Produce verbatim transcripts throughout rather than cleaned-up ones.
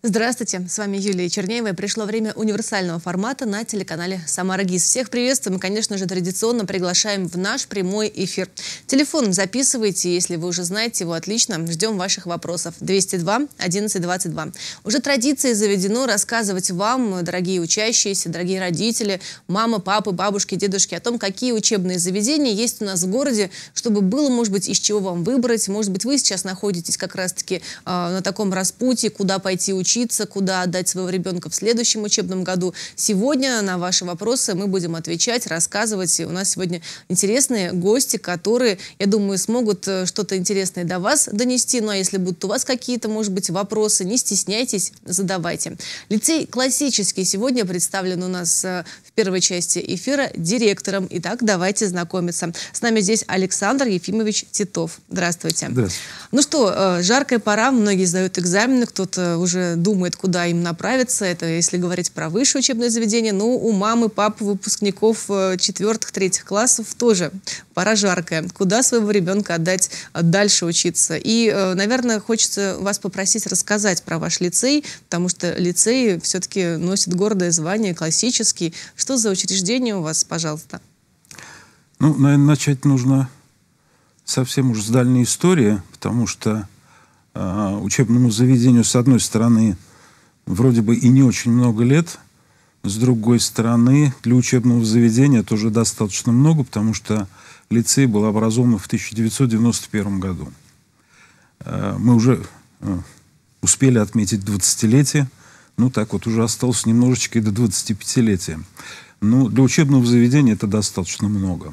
Здравствуйте, с вами Юлия Чернеева. Пришло время универсального формата на телеканале «Самара ГИС». Всех приветствуем и, конечно же, традиционно приглашаем в наш прямой эфир. Телефон записывайте, если вы уже знаете его отлично. Ждем ваших вопросов. двести два одиннадцать двадцать два. Уже традицией заведено рассказывать вам, дорогие учащиеся, дорогие родители, мамы, папы, бабушки, дедушки, о том, какие учебные заведения есть у нас в городе, чтобы было, может быть, из чего вам выбрать. Может быть, вы сейчас находитесь как раз-таки э, на таком распутье, куда пойти учиться, куда отдать своего ребенка в следующем учебном году. Сегодня на ваши вопросы мы будем отвечать, рассказывать. У нас сегодня интересные гости, которые, я думаю, смогут что-то интересное до вас донести. Ну а если будут у вас какие-то, может быть, вопросы, не стесняйтесь, задавайте. Лицей классический сегодня представлен у нас в первой части эфира директором. Итак, давайте знакомиться. С нами здесь Александр Ефимович Титов. Здравствуйте. Здравствуйте. Ну что, жаркая пора, многие сдают экзамены, кто-то уже думает, куда им направиться. Это если говорить про высшее учебное заведение. Ну, у мамы, пап, выпускников четвертых, третьих классов тоже пора жаркая. Куда своего ребенка отдать дальше учиться? И, наверное, хочется вас попросить рассказать про ваш лицей, потому что лицей все-таки носит гордое звание, классический. Что за учреждение у вас, пожалуйста? Ну, наверное, начать нужно совсем уж с дальней истории, потому что э, учебному заведению, с одной стороны, вроде бы и не очень много лет, с другой стороны, для учебного заведения тоже достаточно много, потому что лицей был образован в тысяча девятьсот девяносто первом году. Э, мы уже э, успели отметить двадцатилетие, ну так вот уже осталось немножечко и до двадцатипятилетия. Ну, для учебного заведения это достаточно много.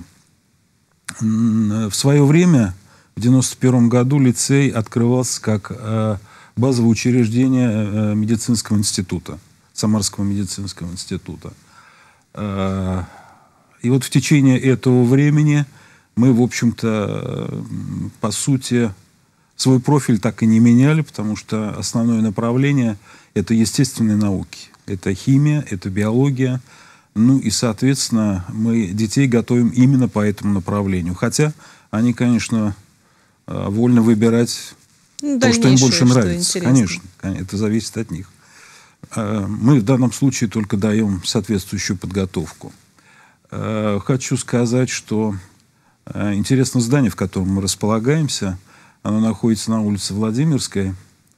В свое время, в девяносто первом году, лицей открывался как э, базовое учреждение э, медицинского института, Самарского медицинского института. Э, и вот в течение этого времени мы, в общем-то, э, по сути, свой профиль так и не меняли, потому что основное направление – это естественные науки. Это химия, это биология. Ну и, соответственно, мы детей готовим именно по этому направлению. Хотя они, конечно, вольны выбирать ну, то, что им больше нравится. Конечно, это зависит от них. Мы в данном случае только даем соответствующую подготовку. Хочу сказать, что интересное здание, в котором мы располагаемся, оно находится на улице Владимирской.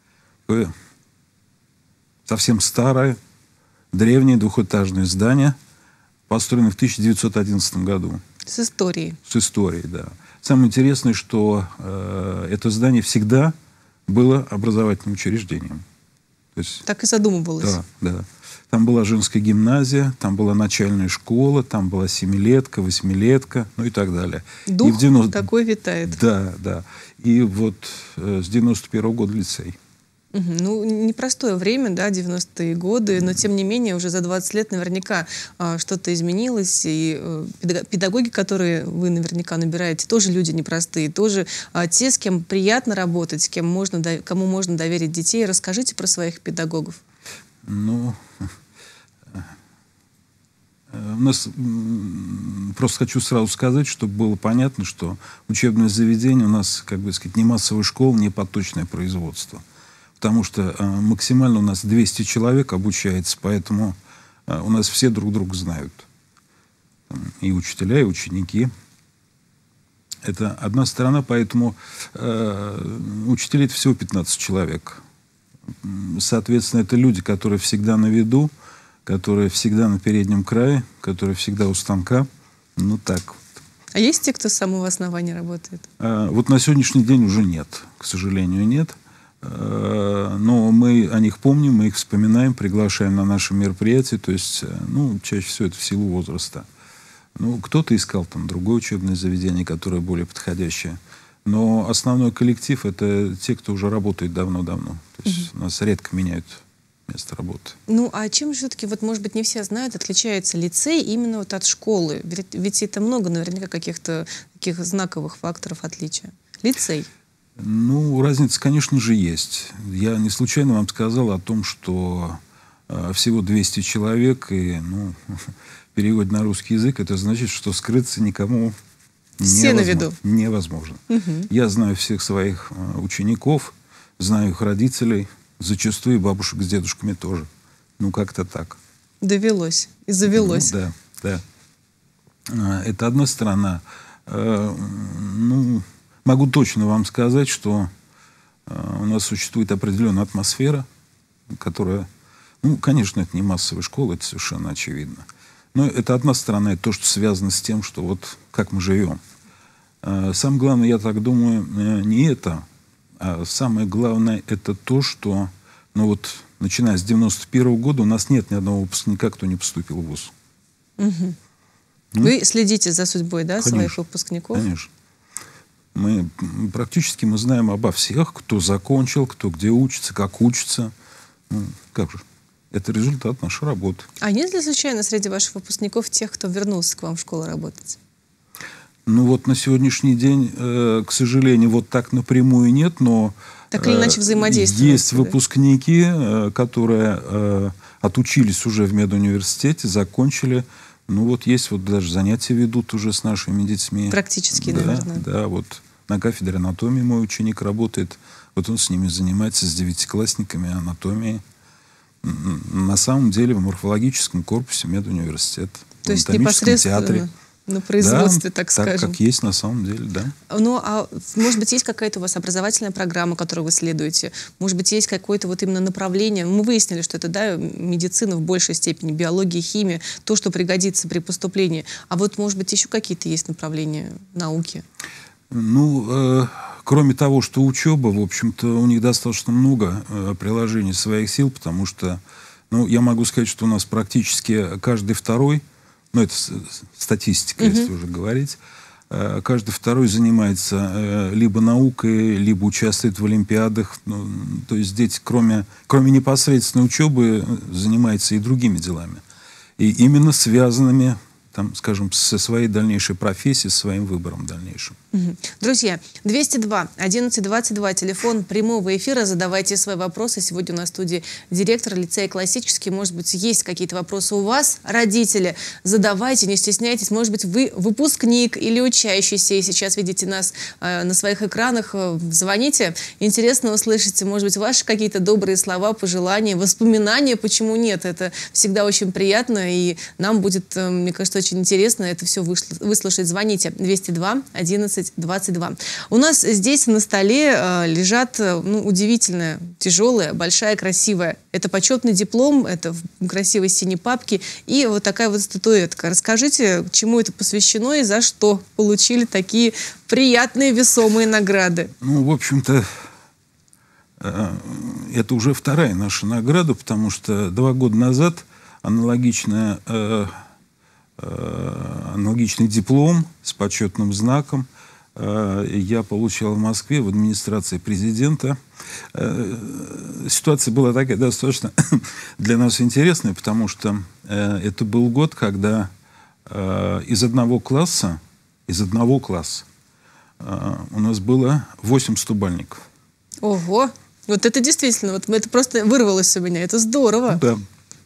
Совсем старое, древнее двухэтажное здание, построено в тысяча девятьсот одиннадцатом году. С историей. С историей, да. Самое интересное, что э, это здание всегда было образовательным учреждением. То есть, так и задумывалось. Да, да. Там была женская гимназия, там была начальная школа, там была семилетка, восьмилетка, ну и так далее. Дух и в девяносто... такой витает. Да, да. И вот э, с девяносто первого года лицей. Ну, непростое время, да, девяностые годы, но тем не менее уже за двадцать лет наверняка а, что-то изменилось, и а, педагоги, которые вы наверняка набираете, тоже люди непростые, тоже а, те, с кем приятно работать, с кем можно, кому можно доверить детей. Расскажите про своих педагогов. Ну, у нас, просто хочу сразу сказать, чтобы было понятно, что учебное заведение у нас, как бы сказать, не массовая школа, не поточное производство. Потому что э, максимально у нас двести человек обучается, поэтому э, у нас все друг друга знают. И учителя, и ученики. Это одна сторона, поэтому э, учителей это всего пятнадцать человек. Соответственно, это люди, которые всегда на виду, которые всегда на переднем крае, которые всегда у станка. Ну так вот. А есть те, кто с самого основания работает? Э, вот на сегодняшний день уже нет, к сожалению, нет. Но мы о них помним, мы их вспоминаем, приглашаем на наши мероприятия. То есть, ну, чаще всего это в силу возраста. Ну, кто-то искал там другое учебное заведение, которое более подходящее. Но основной коллектив — это те, кто уже работает давно-давно. То есть угу. нас редко меняют место работы. Ну, а чем все-таки, вот, может быть, не все знают, отличается лицей именно вот от школы? Ведь, ведь это много, наверняка, каких-то таких знаковых факторов отличия. Лицей. Ну, разница, конечно же, есть. Я не случайно вам сказал о том, что э, всего двести человек, и, ну, в переводе на русский язык, это значит, что скрыться никому все невозможно. на виду. Невозможно. Угу. Я знаю всех своих э, учеников, знаю их родителей, зачастую и бабушек с дедушками тоже. Ну, как-то так. Довелось и завелось. Ну, да, да. Это одна сторона. Ну, могу точно вам сказать, что у нас существует определенная атмосфера, которая, ну, конечно, это не массовая школа, это совершенно очевидно. Но это одна сторона, это то, что связано с тем, что вот как мы живем. Самое главное, я так думаю, не это, а самое главное, это то, что, ну вот, начиная с девяносто первого года у нас нет ни одного выпускника, кто не поступил в вуз. Угу. Ну, вы следите за судьбой, да, конечно, своих выпускников? Конечно. Мы практически мы знаем обо всех, кто закончил, кто где учится, как учится. Ну, как же? Это результат нашей работы. А нет ли случайно среди ваших выпускников тех, кто вернулся к вам в школу работать? Ну вот на сегодняшний день, э, к сожалению, вот так напрямую нет, но так или иначе взаимодействуют. Есть да? выпускники, э, которые э, отучились уже в медуниверситете, закончили. Ну вот есть вот даже занятия ведут уже с нашими детьми. Практически, да, наверное. Да, вот на кафедре анатомии мой ученик работает. Вот он с ними занимается, с девятиклассниками анатомией. На самом деле в морфологическом корпусе медуниверситета. То есть непосредственно театре. На производстве, да, так скажем. Так, как есть на самом деле, да. Ну, а может быть, есть какая-то у вас образовательная программа, которую вы следуете? Может быть, есть какое-то вот именно направление? Мы выяснили, что это, да, медицина в большей степени, биология, химия, то, что пригодится при поступлении. А вот, может быть, еще какие-то есть направления науки? Ну, э, кроме того, что учеба, в общем-то, у них достаточно много э, приложений своих сил, потому что, ну, я могу сказать, что у нас практически каждый второй, ну, это статистика, mm-hmm. если уже говорить, э, каждый второй занимается э, либо наукой, либо участвует в олимпиадах. Ну, то есть дети, кроме, кроме непосредственной учебы, занимаются и другими делами. И именно связанными, там, скажем, со своей дальнейшей профессией, со своим выбором дальнейшим. Угу. Друзья, двести два одиннадцать двадцать два, телефон прямого эфира, задавайте свои вопросы. Сегодня у нас в студии директор лицея «Классический». Может быть, есть какие-то вопросы у вас, родители? Задавайте, не стесняйтесь. Может быть, вы выпускник или учащийся, и сейчас видите нас э, на своих экранах. Звоните, интересно услышите, может быть, ваши какие-то добрые слова, пожелания, воспоминания. Почему нет? Это всегда очень приятно, и нам будет, э, мне кажется, очень интересно это все выслушать. Звоните двести два одиннадцать двадцать два. У нас здесь на столе э, лежат, ну, удивительная, тяжелая, большая, красивая. Это почетный диплом, это в красивой синей папке и вот такая вот статуэтка. Расскажите, чему это посвящено и за что получили такие приятные весомые награды? Ну, в общем-то, э, это уже вторая наша награда, потому что два года назад аналогичная э, аналогичный диплом с почетным знаком я получал в Москве в администрации президента. Ситуация была такая достаточно для нас интересная, потому что это был год, когда из одного класса, из одного класса у нас было восемь стобальников. Ого! Вот это действительно, вот это просто вырвалось у меня, это здорово. Да.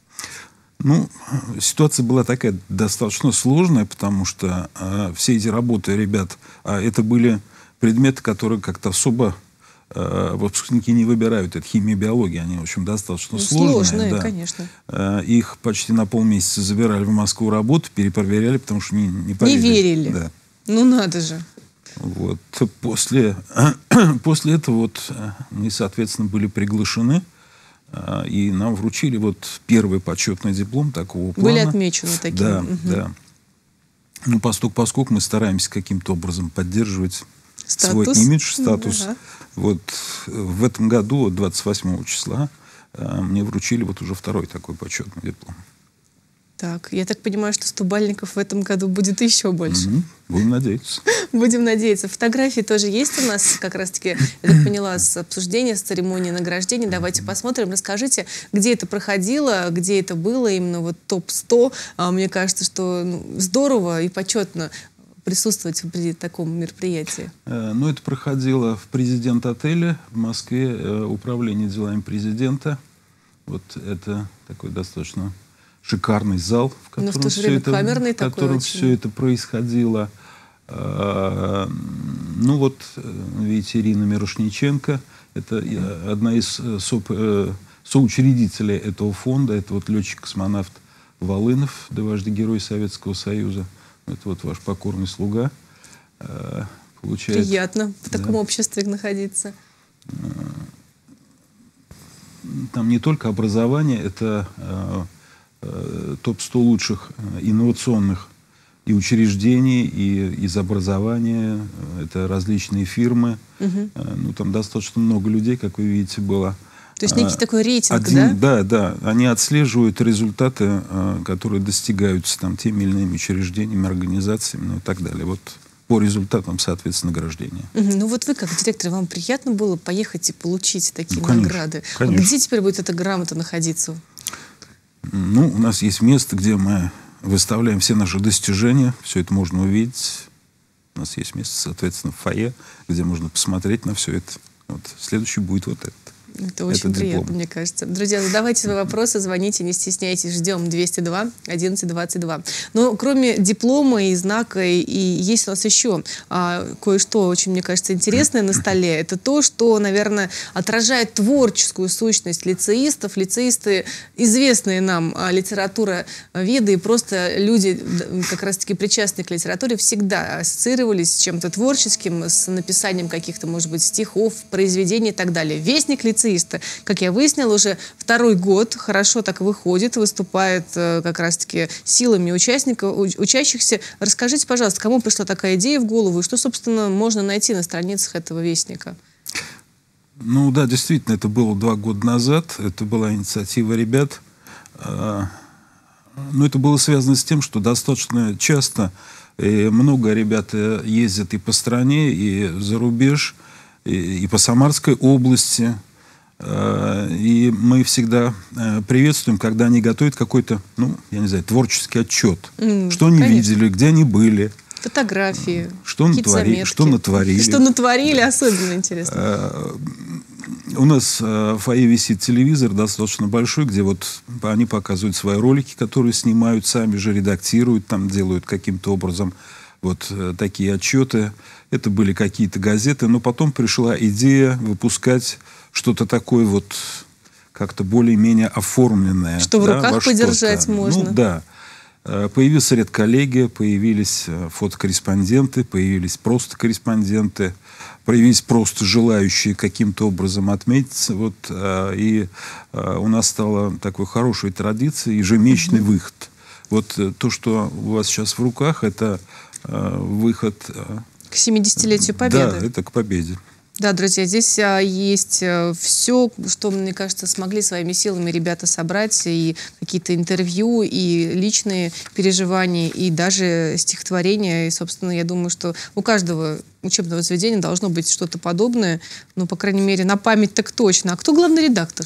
Ну, ситуация была такая достаточно сложная, потому что э, все эти работы ребят, э, это были предметы, которые как-то особо э, выпускники не выбирают. Это химия, биология, они, в общем, достаточно ну, сложные. Сложные, да. конечно. Э, их почти на полмесяца забирали в Москву работу, перепроверяли, потому что не, не поверили. Не верили. Да. Ну, надо же. Вот. После, после этого вот мы, соответственно, были приглашены. И нам вручили вот первый почетный диплом такого плана. Были отмечены такие. Да, угу. да. Ну, поскольку, поскольку мы стараемся каким-то образом поддерживать статус. Свой имидж, статус. Ага. Вот в этом году, двадцать восьмого числа, мне вручили вот уже второй такой почетный диплом. Так, я так понимаю, что стобальников в этом году будет еще больше. Mm-hmm. Будем надеяться. Будем надеяться. Фотографии тоже есть у нас, как раз-таки, я так поняла, с обсуждения, с церемонии награждения. Давайте посмотрим. Расскажите, где это проходило, где это было, именно вот топ сто. А, мне кажется, что ну, здорово и почетно присутствовать при таком мероприятии. Э, ну, это проходило в президент-отеле в Москве, э, управление делами президента. Вот это такой достаточно шикарный зал, в котором, в то же все, время это, камерный в котором такой все это происходило. Ну вот, видите, Ирина Мирошниченко, это одна из со, соучредителей этого фонда, это вот летчик-космонавт Волынов, дважды Герой Советского Союза. Это вот ваш покорный слуга. Получает, приятно в таком да, обществе находиться. Там не только образование, это э, э, топ сто лучших инновационных и учреждений, и из образования, это различные фирмы. Угу. Э, ну, там достаточно много людей, как вы видите, было. То есть некий а, такой рейтинг, один, да? Да, да. Они отслеживают результаты, э, которые достигаются там теми или иными учреждениями, организациями, ну, и так далее. Вот по результатам, соответственно, награждения. Угу. Ну вот вы, как директор, вам приятно было поехать и получить такие, ну, конечно, награды? Конечно. Где теперь будет эта грамота находиться? Ну, у нас есть место, где мы выставляем все наши достижения. Все это можно увидеть. У нас есть место, соответственно, в фойе, где можно посмотреть на все это. Вот. Следующий будет вот этот. Это очень это приятно, диплом, мне кажется. Друзья, задавайте свои вопросы, звоните, не стесняйтесь. Ждем двести два одиннадцать двадцать два. Но кроме диплома и знака, и, и есть у нас еще а, кое-что очень, мне кажется, интересное на столе. Это то, что, наверное, отражает творческую сущность лицеистов. Лицеисты, известные нам а, литературоведы и просто люди, как раз-таки причастные к литературе, всегда ассоциировались с чем-то творческим, с написанием каких-то, может быть, стихов, произведений и так далее. Вестник лицеиста, как я выяснила, уже второй год хорошо так выходит, выступает э, как раз-таки силами участников, учащихся. Расскажите, пожалуйста, кому пришла такая идея в голову и что, собственно, можно найти на страницах этого вестника? Ну да, действительно, это было два года назад. Это была инициатива ребят. Но это было связано с тем, что достаточно часто много ребят ездят и по стране, и за рубеж, и по Самарской области. И мы всегда приветствуем, когда они готовят какой-то, ну, я не знаю, творческий отчет. Mm, что они конечно. видели, где они были. Фотографии, что натвори, что натворили. Что натворили, особенно интересно. У нас в фойе висит телевизор достаточно большой, где вот они показывают свои ролики, которые снимают, сами же редактируют, там делают каким-то образом вот такие отчеты. Это были какие-то газеты, но потом пришла идея выпускать что-то такое вот как-то более-менее оформленное. Что в да, руках подержать можно. Ну да. Появился редколлегия, появились фотокорреспонденты, появились просто корреспонденты, появились просто желающие каким-то образом отметиться. Вот, и у нас стала такой хорошей традицией ежемесячный угу. выход. Вот то, что у вас сейчас в руках, это выход... К семидесятилетию Победы. Да, это к победе. Да, друзья, здесь а, есть а, все, что, мне кажется, смогли своими силами ребята собрать. И какие-то интервью, и личные переживания, и даже стихотворения. И, собственно, я думаю, что у каждого учебного заведения должно быть что-то подобное. Ну, по крайней мере, на память так точно. А кто главный редактор?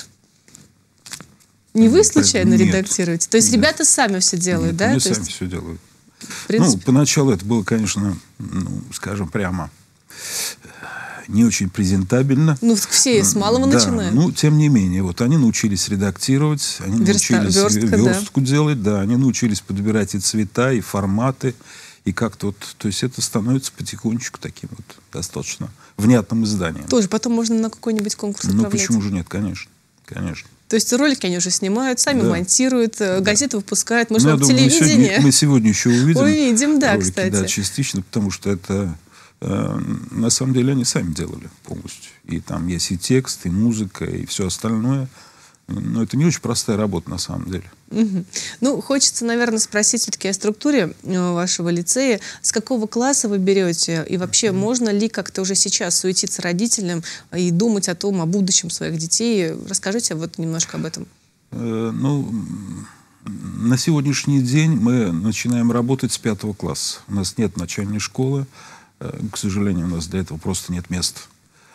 Не вы случайно Нет. редактируете? То есть Нет. ребята сами все делают, Нет, да? Они То сами есть... все делают. принципе... Ну, поначалу это было, конечно, ну, скажем прямо, не очень презентабельно. Ну, все с малого да, начинают. Ну, тем не менее, вот они научились редактировать, они Верста, научились верстка, верстку да. делать, да, они научились подбирать и цвета, и форматы, и как-то вот, то есть это становится потихонечку таким вот достаточно внятным изданием. Тоже потом можно на какой-нибудь конкурс отправлять. Ну, почему же нет, конечно, конечно. То есть ролики они уже снимают, сами да. монтируют, да. газеты выпускают, может, ну, в думаю, телевидении. Мы сегодня, мы сегодня еще увидим. Увидим, да, ролики, кстати. Да, частично, потому что это... На самом деле они сами делали полностью. И там есть и текст, и музыка, и все остальное. Но это не очень простая работа на самом деле. Угу. Ну, хочется, наверное, спросить все-таки о структуре вашего лицея. С какого класса вы берете? И вообще, угу. можно ли как-то уже сейчас суетиться родителям и думать о том, о будущем своих детей? Расскажите вот немножко об этом. Э, ну, на сегодняшний день мы начинаем работать с пятого класса. У нас нет начальной школы. К сожалению, у нас для этого просто нет мест.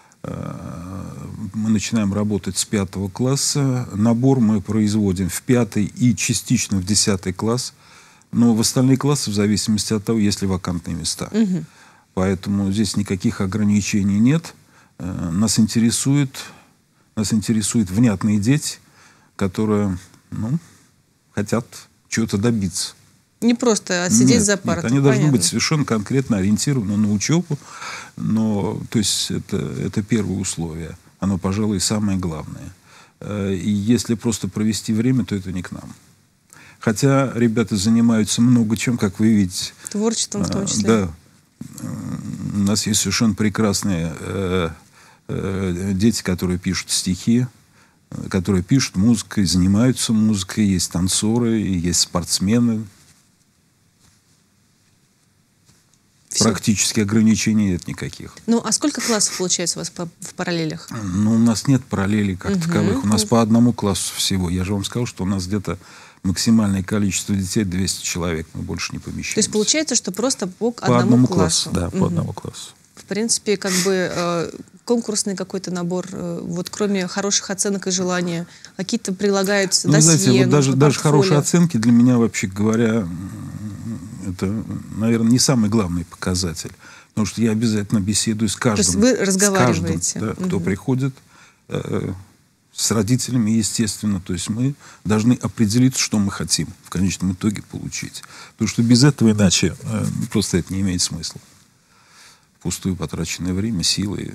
Мы начинаем работать с пятого класса. Набор мы производим в пятый и частично в десятый класс. Но в остальные классы, в зависимости от того, есть ли вакантные места. Угу. Поэтому здесь никаких ограничений нет. Нас интересует, нас интересуют внятные дети, которые ну, хотят чего-то добиться. Не просто сидеть нет, за партой. Нет, они понятно. должны быть совершенно конкретно ориентированы на учебу. Но, то есть это, это первое условие. Оно, пожалуй, самое главное. И если просто провести время, то это не к нам. Хотя ребята занимаются много чем, как вы видите. Творчеством в том числе. Да. У нас есть совершенно прекрасные э, э, дети, которые пишут стихи, которые пишут музыкой, занимаются музыкой. Есть танцоры, есть спортсмены. Все. Практически ограничений нет никаких. Ну, а сколько классов получается у вас по, в параллелях? Ну, у нас нет параллелей как угу. таковых. У нас угу. по одному классу всего. Я же вам сказал, что у нас где-то максимальное количество детей двести человек. Мы больше не помещаемся. То есть получается, что просто по, по одному, одному классу? классу? Да, угу. по одному классу. В принципе, как бы э, конкурсный какой-то набор, э, вот кроме хороших оценок и желания, какие-то прилагаются ну, досье, знаете, вот даже, даже хорошие портфолио. оценки для меня, вообще говоря, это, наверное, не самый главный показатель. Потому что я обязательно беседую с каждым. То есть вы разговариваете? С каждым, да, кто угу. приходит, э, с родителями, естественно. То есть мы должны определиться, что мы хотим в конечном итоге получить. Потому что без этого иначе э, просто это не имеет смысла. Пустую потраченное время, силы,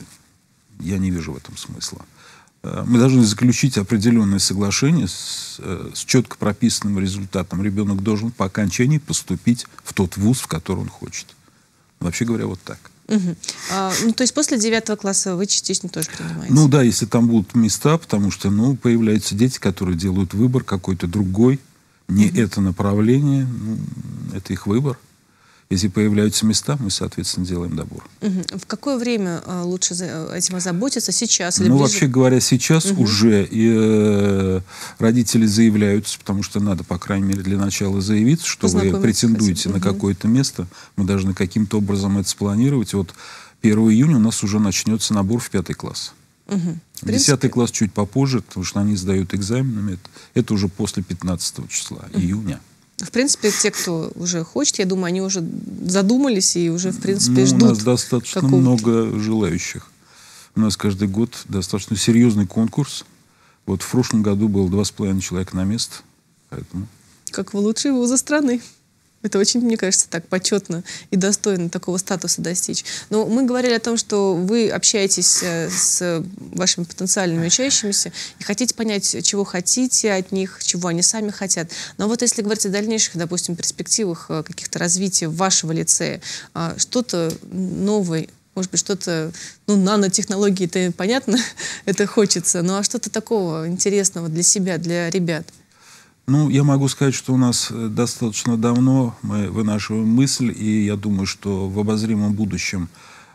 я не вижу в этом смысла. Э, мы должны заключить определенное соглашение с, э, с четко прописанным результатом. Ребенок должен по окончании поступить в тот вуз, в который он хочет. Вообще говоря, вот так. Угу. А, ну, то есть после девятого класса вы частично тоже принимаете? Ну да, если там будут места, потому что ну, появляются дети, которые делают выбор какой-то другой, не угу. это направление, ну, это их выбор. Если появляются места, мы, соответственно, делаем добор. Угу. В какое время а, лучше за этим озаботиться? Сейчас или Ну, ближе? вообще говоря, сейчас угу. уже и, э, родители заявляются, потому что надо, по крайней мере, для начала заявиться, что вы претендуете на угу. какое-то место. Мы должны каким-то образом это спланировать. Вот первого июня у нас уже начнется набор в пятый класс. Угу. Десятый класс чуть попозже, потому что они сдают экзаменами. Это, это уже после пятнадцатого числа, угу. июня. В принципе, те, кто уже хочет, я думаю, они уже задумались и уже, в принципе, ну, ждут. У нас достаточно какого-то... много желающих. У нас каждый год достаточно серьезный конкурс. Вот в прошлом году было два с половиной человека на место. Поэтому... Как вы лучшие вузы страны. Это очень, мне кажется, так почетно и достойно такого статуса достичь. Но мы говорили о том, что вы общаетесь с вашими потенциальными учащимися и хотите понять, чего хотите от них, чего они сами хотят. Но вот если говорить о дальнейших, допустим, перспективах каких-то развития вашего лицея, что-то новое, может быть, что-то, ну, нанотехнологии, это понятно, это хочется, ну, а что-то такого интересного для себя, для ребят? Ну, я могу сказать, что у нас достаточно давно мы вынашиваем мысль, и я думаю, что в обозримом будущем,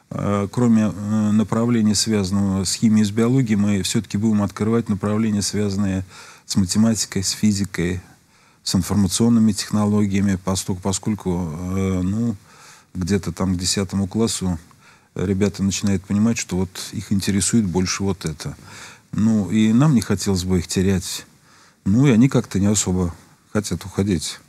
э, кроме э, направления, связанного с химией и с биологией, мы все-таки будем открывать направления, связанные с математикой, с физикой, с информационными технологиями, поскольку, поскольку э, ну, где-то там к десятому классу ребята начинают понимать, что вот их интересует больше вот это. Ну, и нам не хотелось бы их терять. Ну, и они как-то не особо хотят уходить.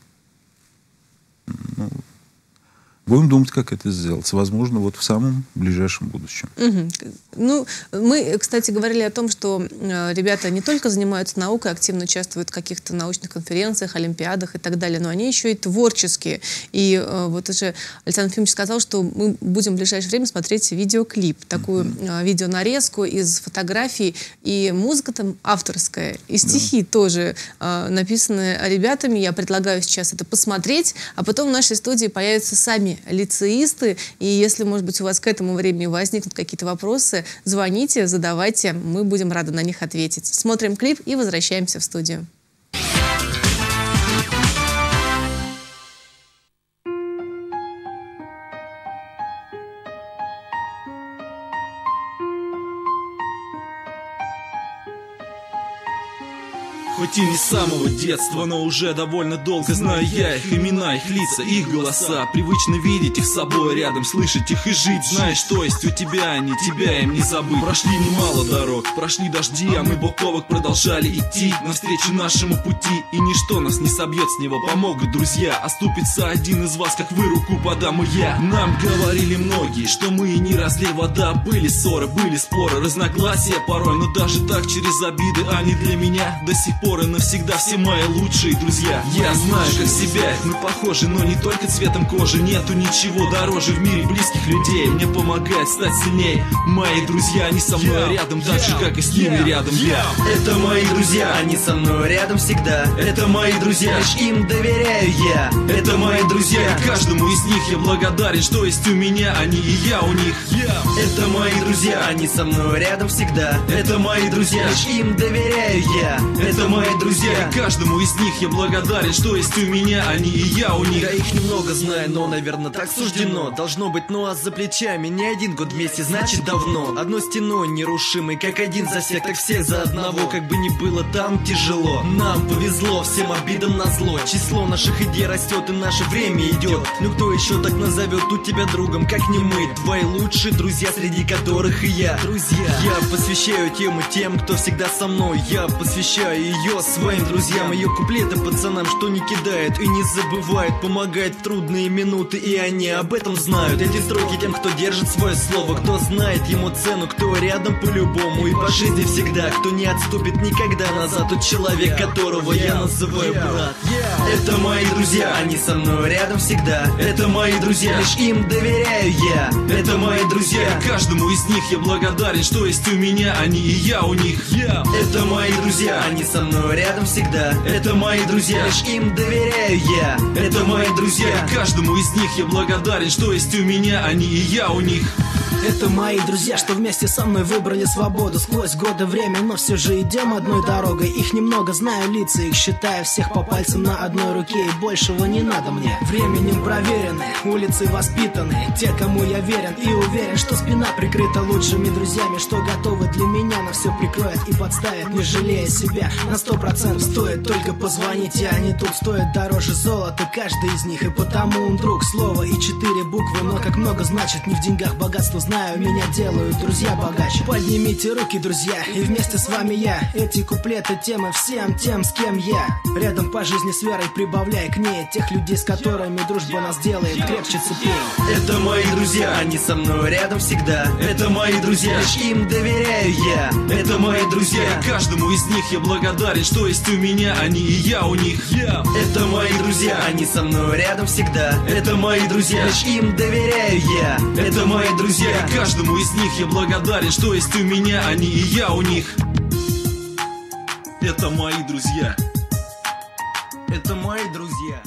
Ну, будем думать, как это сделать. Возможно, вот в самом ближайшем будущем. Угу. Ну, мы, кстати, говорили о том, что э, ребята не только занимаются наукой, активно участвуют в каких-то научных конференциях, олимпиадах и так далее, но они еще и творческие. И э, вот уже Александр Ефимович сказал, что мы будем в ближайшее время смотреть видеоклип, такую mm-hmm. э, видеонарезку из фотографий. И музыка там авторская, и стихи yeah. тоже э, написаны ребятами. Я предлагаю сейчас это посмотреть, а потом в нашей студии появятся сами лицеисты, и если, может быть, у вас к этому времени возникнут какие-то вопросы, звоните, задавайте, мы будем рады на них ответить. Смотрим клип и возвращаемся в студию. Хоть и не с самого детства, но уже довольно долго знаю я их имена, их лица, их голоса. Привычно видеть их с собой рядом, слышать их и жить. Знаешь, что есть у тебя, они тебя им не забыть. Прошли немало дорог, прошли дожди, а мы бок о бок продолжали идти навстречу нашему пути. И ничто нас не собьет с него, помогут друзья. Оступится один из вас, как вы, руку подам и я. Нам говорили многие, что мы и не разлей вода. Были ссоры, были споры, разногласия порой, но даже так через обиды они для меня до сих пор поры навсегда все мои лучшие друзья. Я знаю, как себя, мы похожи, но не только цветом кожи. Нету ничего дороже в мире близких людей. Мне помогает стать сильней мои друзья, они со мной рядом, так же, как и с ними рядом я. Это мои друзья, они со мной рядом всегда. Это мои друзья, лишь им доверяю я. Это мои друзья, и каждому из них я благодарен, что есть у меня, они и я у них. Это мои друзья, они со мной рядом всегда. Это мои друзья, лишь им доверяю я. Это мои друзья, и каждому из них я благодарен, что есть у меня, они и я у них. Я их немного знаю, но, наверное, так суждено. Должно быть, ну а за плечами не один год вместе, значит давно. Одной стеной нерушимой, как один за всех, так все за одного. Как бы ни было там тяжело, нам повезло, всем обидам назло. Число наших идей растет и наше время идет. Ну кто еще так назовет у тебя другом, как не мы? Твои лучшие друзья, среди которых и я. Друзья, я посвящаю тему тем, кто всегда со мной. Я посвящаю ее своим друзьям, ее куплеты пацанам, что не кидают и не забывают, помогает в трудные минуты, и они об этом знают. Эти строки тем, кто держит свое слово, кто знает ему цену, кто рядом по-любому и по жизни всегда, кто не отступит никогда назад. Тот человек, которого я называю брат. Это мои друзья, они со мной рядом всегда. Это мои друзья, лишь им доверяю я. Это мои друзья, и каждому из них я благодарен, что есть у меня, они и я у них. Это мои друзья, они со мной рядом всегда. Это мои друзья, лишь им доверяю я. Это мои друзья, и каждому из них я благодарен, что есть у меня, они и я у них. Это мои друзья, что вместе со мной выбрали свободу сквозь годы время, но все же идем одной дорогой. Их немного, знаю лица, их считаю всех по пальцам на одной руке, и большего не надо мне. Временем проверены, улицы воспитаны, те, кому я верен и уверен, что спина прикрыта лучшими друзьями, что готовы для меня на все прикроют и подставят, не жалея себя. На сто процентов стоит только позвонить, и они тут стоят дороже золота, каждый из них, и потому он друг. Слово и четыре буквы, но как много значит не в деньгах богатство. Знаю, меня делают друзья богаче. Поднимите руки, друзья, и вместе с вами я. Эти куплеты темы всем тем, с кем я. Рядом по жизни с верой прибавляй к ней тех людей, с которыми дружба нас делает крепче цепей. Это мои друзья, они со мной рядом всегда. Это мои друзья, лишь им доверяю я. Это мои друзья, и каждому из них я благодарен, что есть у меня, они и я у них. Это мои друзья, они со мной рядом всегда. Это мои друзья, лишь им доверяю я. Это мои друзья, и каждому из них я благодарен, что есть у меня, они и я у них. Это мои друзья. Это мои друзья.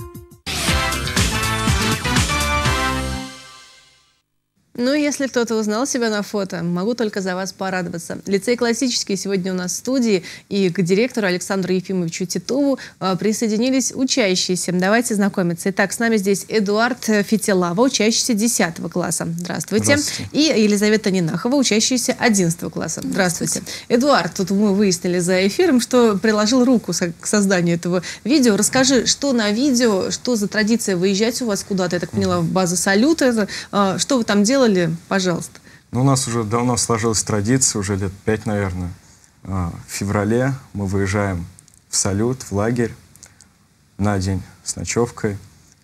Ну, если кто-то узнал себя на фото, могу только за вас порадоваться. Лицей «Классический» сегодня у нас в студии, и к директору Александру Ефимовичу Титову э, присоединились учащиеся. Давайте знакомиться. Итак, с нами здесь Эдуард Фитилава, учащийся десятого класса. Здравствуйте. Здравствуйте. И Елизавета Нинахова, учащаяся одиннадцатого класса. Здравствуйте. Здравствуйте. Эдуард, тут мы выяснили за эфиром, что приложил руку к созданию этого видео. Расскажи, что на видео, что за традиция выезжать у вас куда-то, я так поняла, в базу салюта, э, что вы там делали? Пожалуйста. Ну, у нас уже давно сложилась традиция, уже лет пять, наверное. В феврале мы выезжаем в салют, в лагерь на день с ночевкой.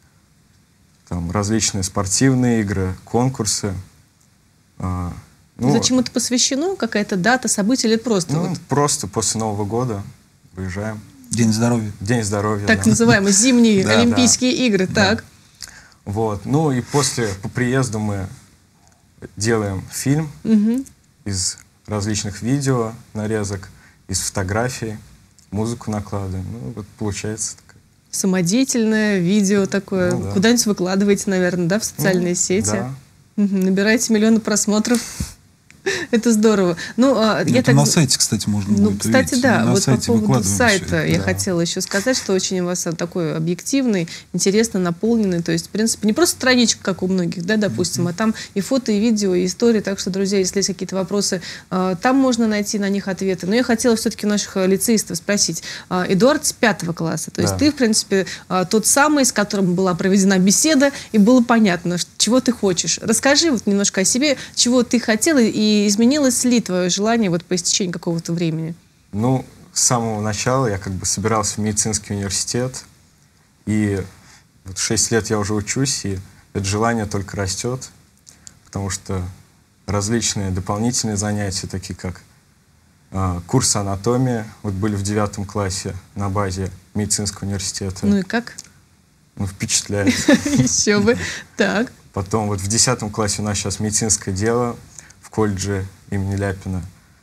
Там различные спортивные игры, конкурсы. Ну, зачем это посвящено? Какая-то дата, событие или просто? Ну, вот? Просто после Нового года выезжаем. День здоровья. День здоровья. Так да. называемые зимние Да, Олимпийские да. игры. Да. Так. Вот. Ну и после, по приезду мы делаем фильм Угу. из различных видео, нарезок, из фотографий, музыку накладываем. Ну, вот получается такая. Самодеятельное видео такое. Ну, да. Куда-нибудь выкладываете, наверное, да, в социальные Ну, сети? Да. Угу. Набираете миллионы просмотров. Это здорово. Ну, а, я Это так... на сайте, кстати, можно Ну, будет кстати, увидеть. да, На вот по сайте поводу выкладываем сайта всё это. я Да. хотела еще сказать, что очень у вас он такой объективный, интересно наполненный, то есть, в принципе, не просто страничка, как у многих, да, допустим, mm-hmm. а там и фото, и видео, и истории, так что, друзья, если есть какие-то вопросы, там можно найти на них ответы. Но я хотела все-таки наших лицеистов спросить. Эдуард с пятого класса, то есть Да. ты, в принципе, тот самый, с которым была проведена беседа, и было понятно, чего ты хочешь. Расскажи вот немножко о себе, чего ты хотела, и изменилось ли твое желание вот по истечении какого-то времени? Ну, с самого начала я как бы собирался в медицинский университет, и вот шесть лет я уже учусь, и это желание только растет, потому что различные дополнительные занятия, такие как А, курс анатомии. Вот были в девятом классе на базе медицинского университета. Ну и как? Ну, впечатляет. Еще бы. Так. Потом вот в десятом классе у нас сейчас медицинское дело в колледже имени Ляпина.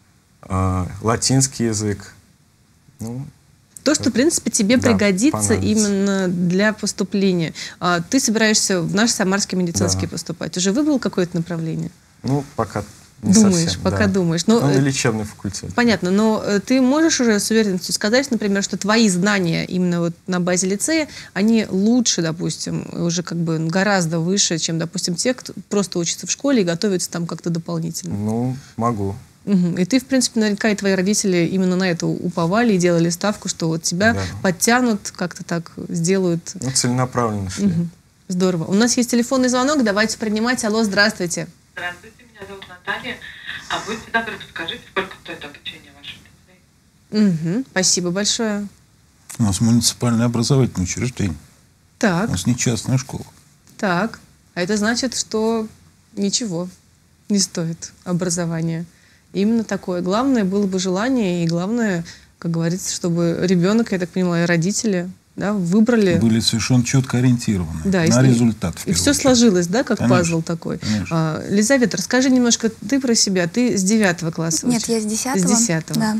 А, латинский язык. Ну, То, что, в принципе, тебе да, пригодится понравится. именно для поступления. А, ты собираешься в наш Самарский медицинский Да. поступать. Уже выбрал какое-то направление? Ну, пока не Думаешь, совсем. пока да. думаешь. Но, Ну, на э, лечебный факультет. Понятно, но э, ты можешь уже с уверенностью сказать, например, что твои знания именно вот на базе лицея, они лучше, допустим, уже как бы гораздо выше, чем, допустим, те, кто просто учится в школе и готовится там как-то дополнительно. Ну, могу. Мгм. И ты, в принципе, наверняка и твои родители именно на это уповали и делали ставку, что вот тебя Да. подтянут, как-то так сделают. Ну, целенаправленно шли. Мгм. Здорово. У нас есть телефонный звонок, давайте принимать. Алло, здравствуйте. Здравствуйте, меня зовут Наталья. А будьте добры, подскажите, сколько стоит обучение в вашем лицее? Мгм. Спасибо большое. У нас муниципальное образовательное учреждение. Так, У нас не частная школа. так. А это значит, что ничего не стоит образование. Именно такое. Главное было бы желание, и главное, как говорится, чтобы ребенок, я так понимаю, и родители, да, выбрали. Были совершенно четко ориентированы Да, на и- результат. в И первую все очередь. сложилось, да, как Конечно, пазл такой. конечно. А, Лизавета, расскажи немножко ты про себя. Ты с девятого класса Нет, учишь? я с десятого. С десятого. Да.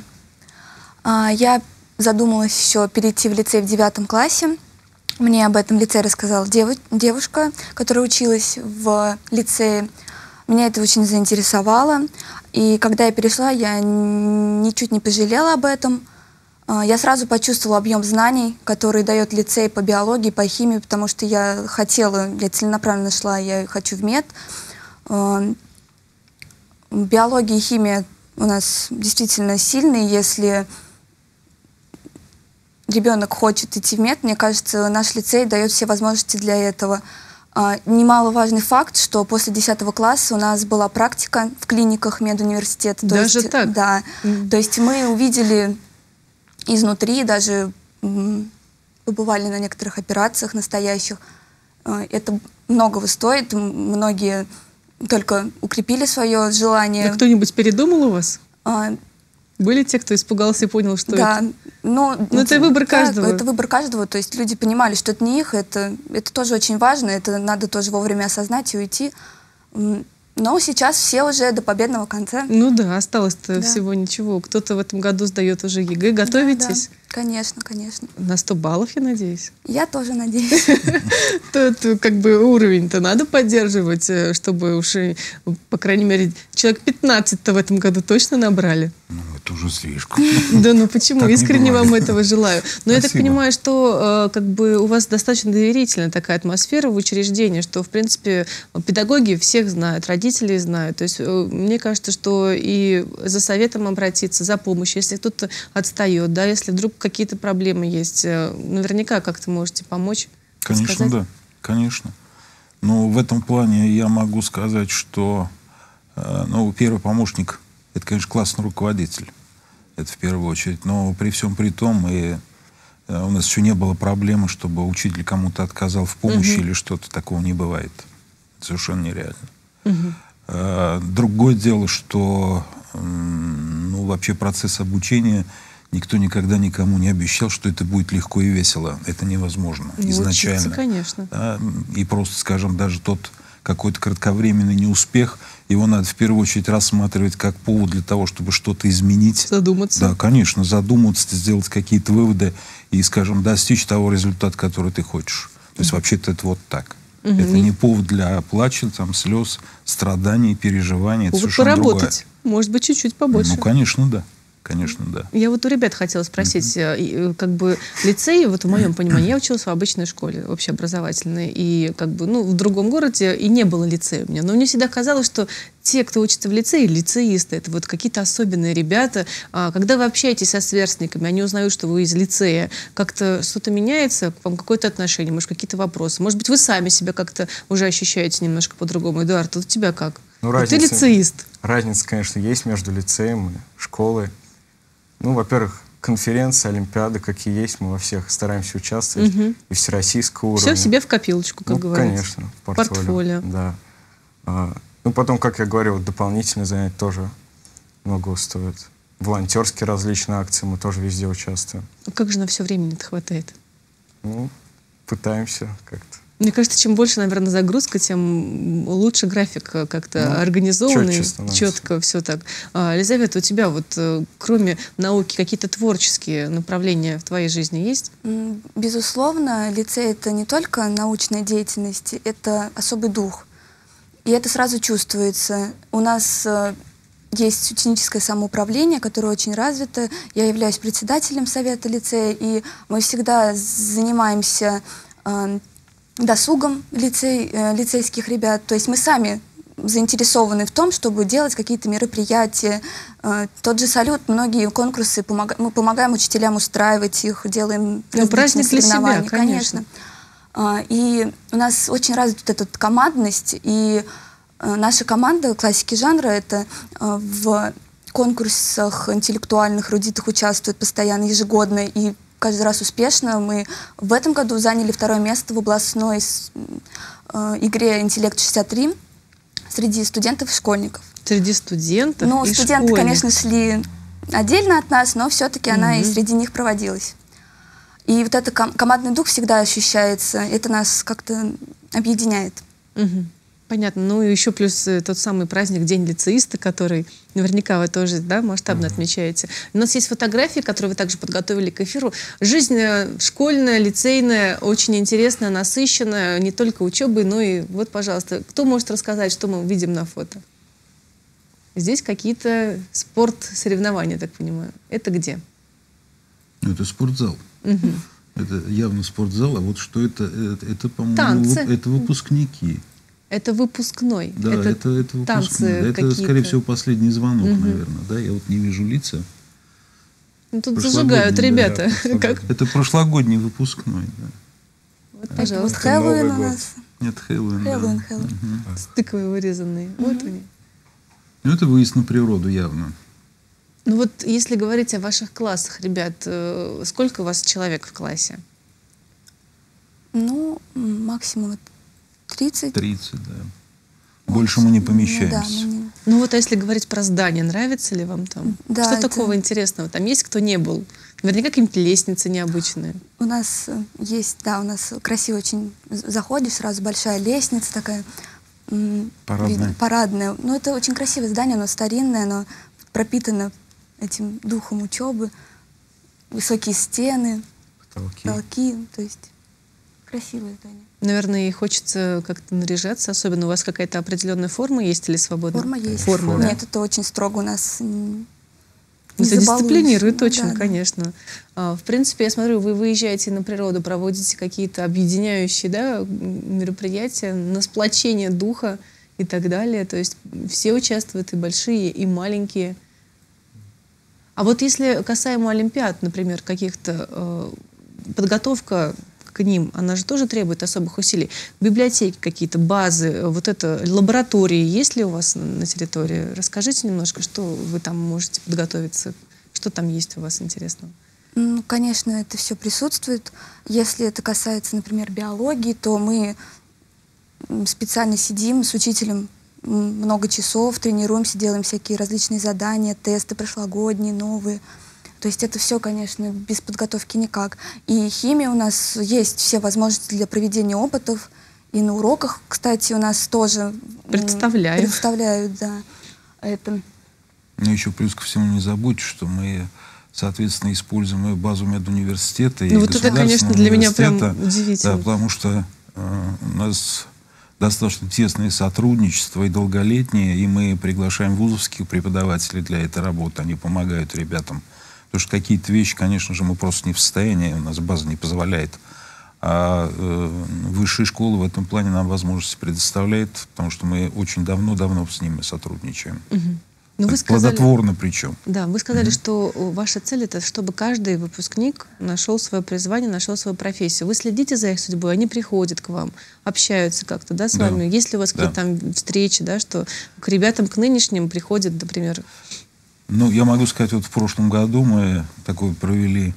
А, я задумалась еще перейти в лицей в девятом классе. Мне об этом лицее рассказала деvu- девушка, которая училась в лицее. Меня это очень заинтересовало. И когда я перешла, я н- ничуть не пожалела об этом. А, Я сразу почувствовала объем знаний, который дает лицей по биологии, по химии, потому что я хотела, я целенаправленно шла, я хочу в мед. А, Биология и химия у нас действительно сильные. Если ребенок хочет идти в мед, мне кажется, наш лицей дает все возможности для этого. А, Немаловажный факт, что после десятого класса у нас была практика в клиниках медуниверситета. То Даже есть, так? Да. Мгм. То есть мы увидели изнутри, даже м, побывали на некоторых операциях настоящих. А, Это многого стоит. М, Многие только укрепили свое желание. А кто-нибудь передумал у вас? А, Были те, кто испугался и понял, что да, это? но, Ну, это выбор каждого. Это выбор каждого. То есть люди понимали, что это не их, это, это тоже очень важно, это надо тоже вовремя осознать и уйти. М, Но сейчас все уже до победного конца. Ну да, осталось-то Да. всего ничего. Кто-то в этом году сдает уже ЕГЭ. Готовитесь? Да, конечно, конечно. На сто баллов, я надеюсь. Я тоже надеюсь. Тут как бы уровень-то надо поддерживать, э, чтобы уж, и, по крайней мере, человек пятнадцать-то в этом году точно набрали. Ну, это уже слишком. Да, ну почему? Так не Искренне бывает. вам этого желаю. Но я так Спасибо. понимаю, что э, как бы у вас достаточно доверительная такая атмосфера в учреждении, что, в принципе, педагоги всех знают, родители знают. То есть э, мне кажется, что и за советом обратиться, за помощью, если кто-то отстает, да, если вдруг какие-то проблемы есть, э, наверняка как-то можете помочь. Конечно, сказать. да, конечно. Но в этом плане я могу сказать, что э, ну, первый помощник — это, конечно, классный руководитель. Это в первую очередь. Но при всем при том, и, э, у нас еще не было проблемы, чтобы учитель кому-то отказал в помощи или что-то. Такого не бывает. Это совершенно нереально. Э, другое дело, что м, ну, вообще процесс обучения никто никогда никому не обещал, что это будет легко и весело. Это невозможно Ну, изначально. учиться, конечно. Да, и просто, скажем, даже тот какой-то кратковременный неуспех, его надо в первую очередь рассматривать как повод для того, чтобы что-то изменить. Задуматься. Да, конечно, задуматься, сделать какие-то выводы и, скажем, достичь того результата, который ты хочешь. То есть вообще-то это вот так. Мгм. Это не повод для плача, там, слез, страданий, переживаний. Это Повод совершенно поработать. Может быть, чуть-чуть другое. побольше. Ну, конечно, да. Конечно, да. Я вот у ребят хотела спросить, э, и, э, как бы лицей, вот в моем понимании, я училась в обычной школе, общеобразовательной, и как бы, ну, в другом городе и не было лицея у меня. Но мне всегда казалось, что те, кто учится в лицее, лицеисты, это вот какие-то особенные ребята. А когда вы общаетесь со сверстниками, они узнают, что вы из лицея, как-то что-то меняется, к вам какое-то отношение, может, какие-то вопросы. Может быть, вы сами себя как-то уже ощущаете немножко по-другому. Эдуард, вот у тебя как? Ну, Вот ты разница- лицеист. Разница, конечно, есть между лицеем и школой. Ну, во-первых, конференции, олимпиады, какие есть, мы во всех стараемся участвовать. Мгм. И всероссийского уровня. Все себе в копилочку, как Ну, говорится. конечно, в портфолио. Портфолио. Да. А, ну, потом, как я говорил, дополнительные занятия тоже много стоят. волонтерские различные акции, мы тоже везде участвуем. Как же на все времени-то хватает? Ну, пытаемся как-то. Мне кажется, чем больше, наверное, загрузка, тем лучше график как-то ну, организованный, четко все так. А, Елизавета, у тебя вот кроме науки какие-то творческие направления в твоей жизни есть? Безусловно, лицей — это не только научная деятельность, это особый дух. И это сразу чувствуется. У нас есть ученическое самоуправление, которое очень развито. Я являюсь председателем совета лицея, и мы всегда занимаемся э, досугом лицей, э, лицейских ребят. То есть мы сами заинтересованы в том, чтобы делать какие-то мероприятия. Э, тот же салют, многие конкурсы, помога мы помогаем учителям устраивать их, делаем ну, праздник для себя, конечно. конечно. Э, и у нас очень развита эта командность, и наша команда классики жанра — это э, в конкурсах интеллектуальных, эрудитах участвует постоянно, ежегодно, и каждый раз успешно. Мы в этом году заняли второе место в областной э, игре «Интеллект шестьдесят три» среди студентов и школьников. Среди студентов Ну, и студенты, школьников. конечно, шли отдельно от нас, но все-таки mm-hmm. она и среди них проводилась. И вот этот ком командный дух всегда ощущается, это нас как-то объединяет. Mm-hmm. Понятно. Ну и еще плюс тот самый праздник День лицеиста, который наверняка вы тоже, да, масштабно mm-hmm. отмечаете. У нас есть фотографии, которые вы также подготовили к эфиру. Жизнь школьная, лицейная, очень интересная, насыщенная, не только учебой, но и вот, пожалуйста, кто может рассказать, что мы видим на фото? Здесь какие-то спорт-соревнования, так понимаю. Это где? Это спортзал. Угу. Это явно спортзал, а вот что это? Это, это по-моему, это выпускники. Это выпускной. Да, это, это, это выпускной. Это, скорее всего, последний звонок, угу. наверное. Да, я вот не вижу лица. Ну, тут зажигают ребята. Да, как? Это прошлогодний выпускной. Да. Вот, пожалуйста. Хэллоуин у нас. Нет, Хэллоуин. Хэллоуин, да. Хэллоуин. Угу. С тыквой вырезанные. Угу. Вот они. Ну, это выезд на природу явно. Ну вот, если говорить о ваших классах, ребят, сколько у вас человек в классе? Ну, максимум тридцать. тридцать, да. Больше мы не помещаемся. Ну, да, мы не... ну вот, а если говорить про здание, нравится ли вам там? Да, что это... такого интересного? Там есть кто не был? Наверняка какие-нибудь лестницы необычные. У нас есть, да, у нас красиво очень заходишь, сразу большая лестница такая. Парадная. Видно, парадная. Ну, это очень красивое здание, оно старинное, оно пропитано этим духом учебы. Высокие стены, потолки. потолки, то есть красивое здание. Наверное, и хочется как-то наряжаться, особенно у вас какая-то определенная форма есть или свободная? Форма есть. Форма, Форма. да? Нет, это очень строго у нас. Это дисциплинирует очень, да, конечно. А, в принципе, я смотрю, вы выезжаете на природу, проводите какие-то объединяющие, да, мероприятия на сплочение духа и так далее. То есть все участвуют, и большие, и маленькие. А вот если касаемо олимпиад, например, каких-то, э, подготовка к ним, она же тоже требует особых усилий. Библиотеки какие-то, базы, вот это, лаборатории есть ли у вас на территории? Расскажите немножко, что вы там можете подготовиться, что там есть у вас интересного? Ну, конечно, это все присутствует. Если это касается, например, биологии, то мы специально сидим с учителем много часов, тренируемся, делаем всякие различные задания, тесты прошлогодние, новые. То есть это все, конечно, без подготовки никак. И химия у нас есть все возможности для проведения опытов. И на уроках, кстати, у нас тоже представляют, представляют да, это. Ну, еще плюс ко всему не забудьте, что мы, соответственно, используем и базу медуниверситета, ну, и вот это, конечно, для меня прям удивительно. Да, потому что э, у нас достаточно тесное сотрудничество и долголетнее, и мы приглашаем вузовских преподавателей для этой работы. Они помогают ребятам. Потому что какие-то вещи, конечно же, мы просто не в состоянии, у нас база не позволяет. А э, высшая школа в этом плане нам возможности предоставляет, потому что мы очень давно-давно с ними сотрудничаем. Угу. Ну, вы сказали, плодотворно причем. Да, вы сказали, угу. что ваша цель — это чтобы каждый выпускник нашел свое призвание, нашел свою профессию. Вы следите за их судьбой, они приходят к вам, общаются как-то, да, с да. вами. Есть ли у вас да. какие-то там встречи, да, что к ребятам, к нынешним приходят, например... Ну, я могу сказать, вот в прошлом году мы такой провели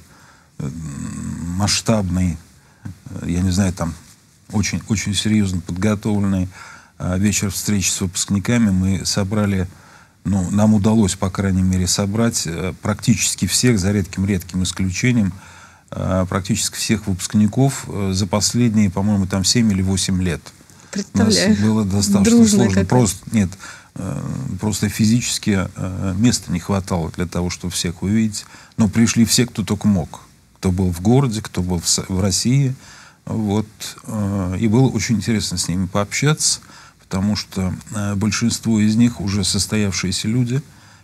масштабный, я не знаю, там очень, очень серьезно подготовленный вечер встречи с выпускниками. Мы собрали ну, нам удалось, по крайней мере, собрать практически всех, за редким-редким исключением, практически всех выпускников за последние, по-моему, там семь или восемь лет. Представляю. У нас было достаточно Дружная сложно. какая. Просто, нет, просто физически места не хватало для того, чтобы всех увидеть. Но пришли все, кто только мог. Кто был в городе, кто был в России. Вот. И было очень интересно с ними пообщаться, потому что большинство из них уже состоявшиеся люди.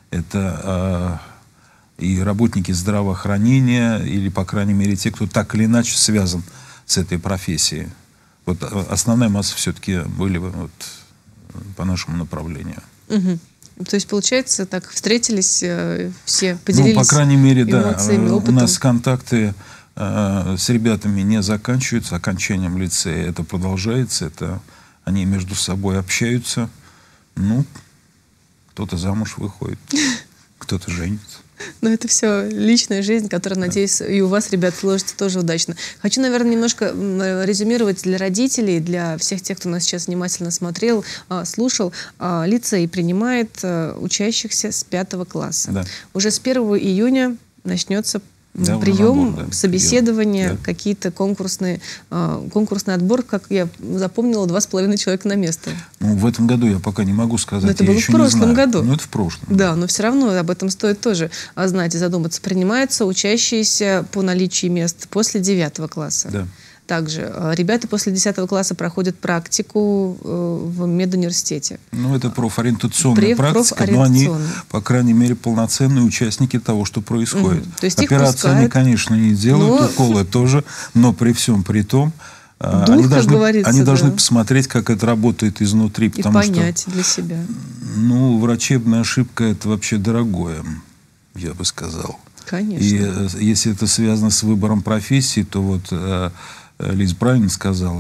Это и работники здравоохранения, или, по крайней мере, те, кто так или иначе связан с этой профессией. Вот основная масса все-таки были вот по нашему направлению. Угу. То есть, получается, так встретились э, все, поделились Ну, по крайней мере, эмоциями, да. опытом. У нас контакты э, с ребятами не заканчиваются окончанием лицея. Это продолжается. Это, они между собой общаются. Ну, кто-то замуж выходит, кто-то женится. Но это все личная жизнь, которая, надеюсь, и у вас, ребят, сложится тоже удачно. Хочу, наверное, немножко резюмировать для родителей, для всех тех, кто нас сейчас внимательно смотрел, слушал. Лицей принимает учащихся с пятого класса. Да. Уже с первого июня начнется Да, прием, набор, да, собеседование, да. какие-то конкурсные, э, конкурсный отбор, как я запомнила, два с половиной человека на место. Ну, в этом году я пока не могу сказать. Но это я было еще в прошлом не знаю. году. Ну, это в прошлом. Да, но все равно об этом стоит тоже знать и задуматься. Принимаются учащиеся по наличию мест после девятого класса. Да. Также э, ребята после десятого класса проходят практику э, в медуниверситете. Ну, это профориентационная Преф- практика, но они, профориентационная. по крайней мере, полноценные участники того, что происходит. Мгм. То есть их Операции они, пускают, конечно, не делают, но- уколы тоже, но при всем при том, а, Дух, они как должны, говорится, они должны да. посмотреть, как это работает изнутри, И потому понять что, для себя. ну, врачебная ошибка – это вообще дорогое, я бы сказал. Конечно. И э, если это связано с выбором профессии, то вот э, Лиз правильно сказала,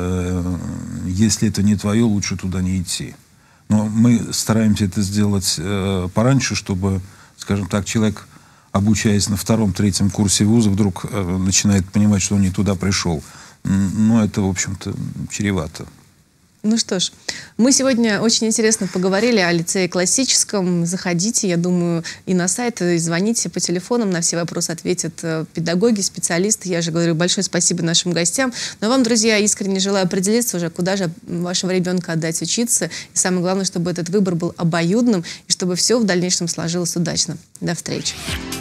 э, если это не твое, лучше туда не идти. Но мы стараемся это сделать э, пораньше, чтобы, скажем так, человек, обучаясь на втором-третьем курсе вуза, вдруг э, начинает понимать, что он не туда пришел. Ну, это, в общем-то, чревато. Ну что ж, мы сегодня очень интересно поговорили о лицее классическом. Заходите, я думаю, и на сайт, и звоните по телефонам, на все вопросы ответят педагоги, специалисты. Я же говорю большое спасибо нашим гостям. Но вам, друзья, искренне желаю определиться уже, куда же вашего ребенка отдать учиться. И самое главное, чтобы этот выбор был обоюдным, и чтобы все в дальнейшем сложилось удачно. До встречи.